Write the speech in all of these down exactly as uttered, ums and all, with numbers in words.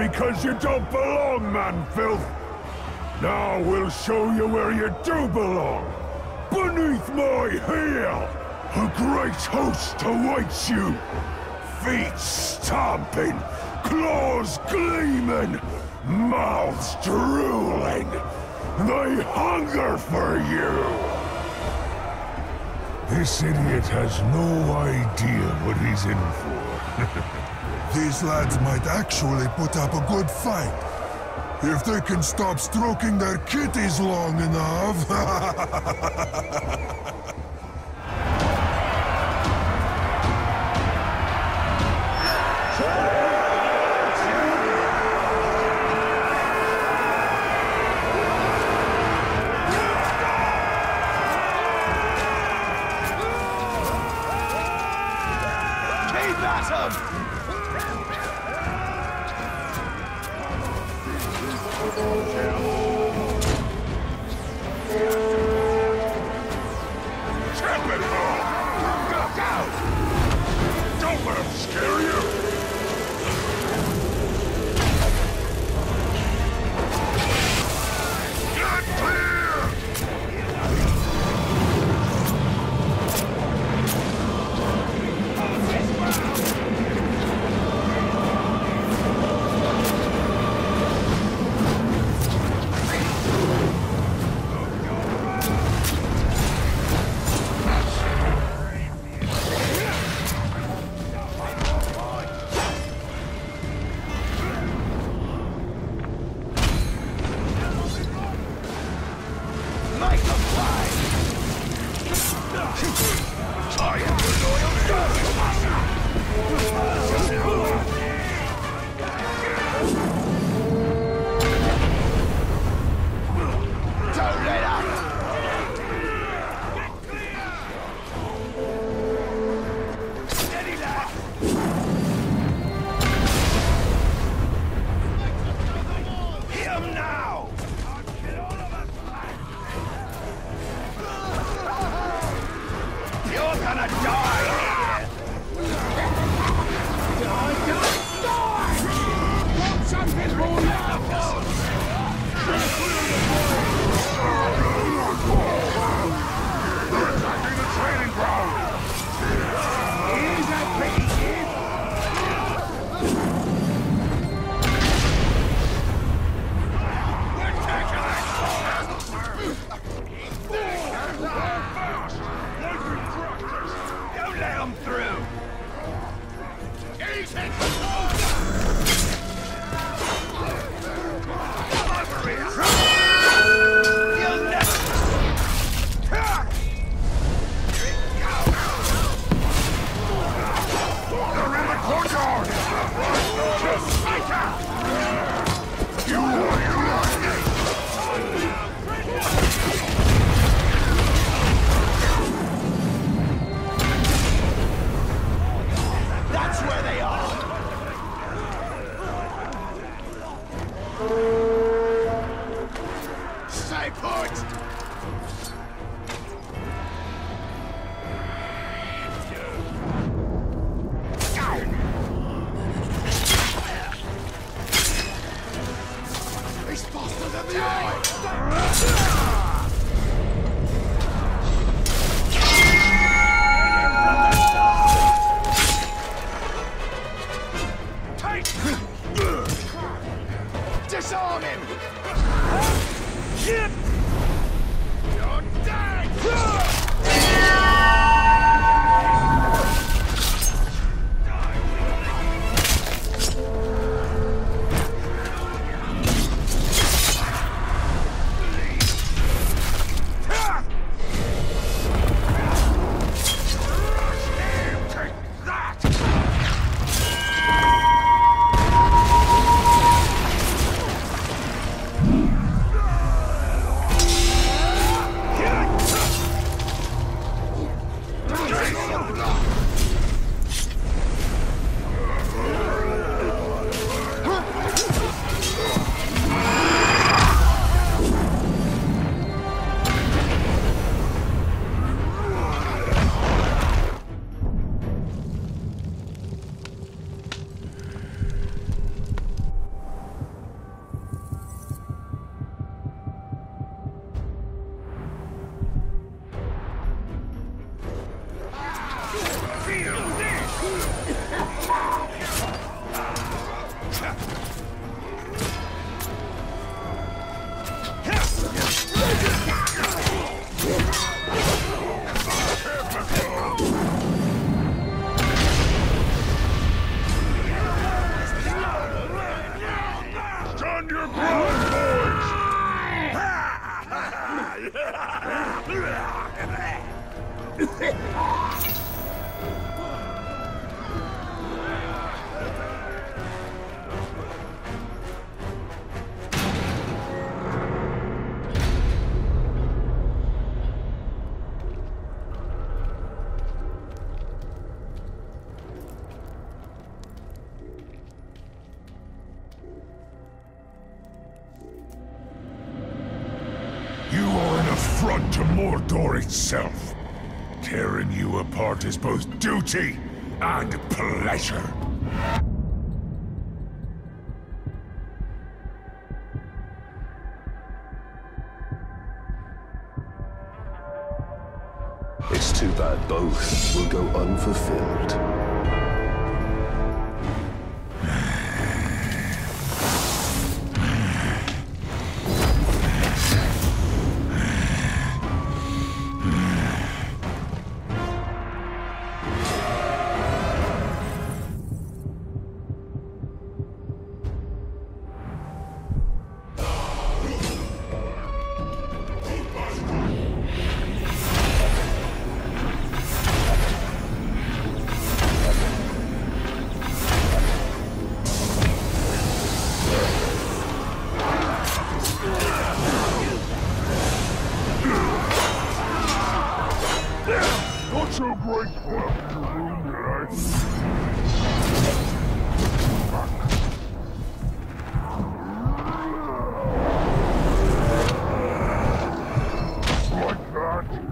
because you don't belong, man-filth. Now we'll show you where you do belong. Beneath my heel, a great host awaits you. Feet stomping, claws gleaming, mouths drooling. They hunger for you. This idiot has no idea what he's in for. These lads might actually put up a good fight. If they can stop stroking their kitties long enough. Keep at him! Trap it home! Go, go! Don't let him scare you! Get clear! your ground, boys! You are an affront to Mordor itself. Tearing you apart is both duty and pleasure. It's too bad both will go unfulfilled. Not so graceful after your wound, eh? Like that?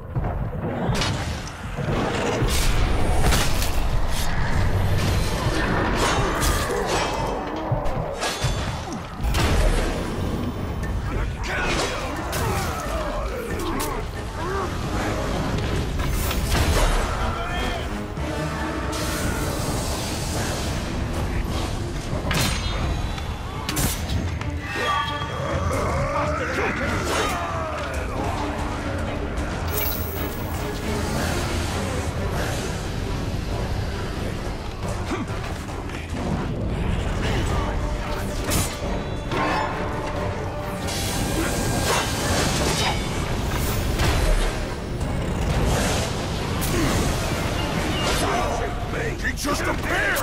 Just a pair!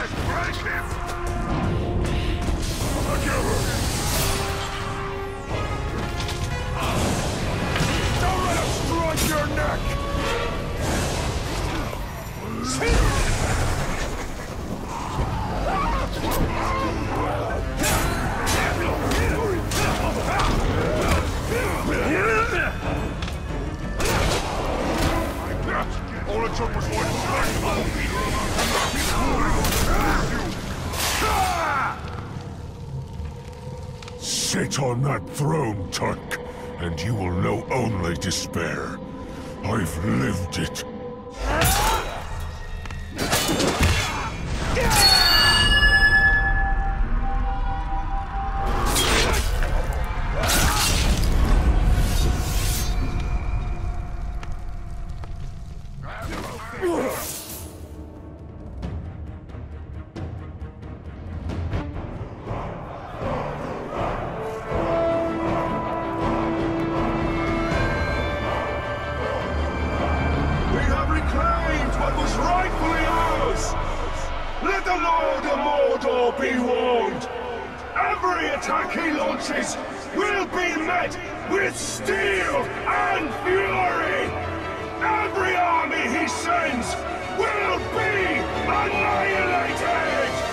Don't let him strike your neck! All it took was one strike. Sit on that throne, Turk, and you will know only despair. I've lived it. Let the Lord of Mordor be warned! Every attack he launches will be met with steel and fury! Every army he sends will be annihilated!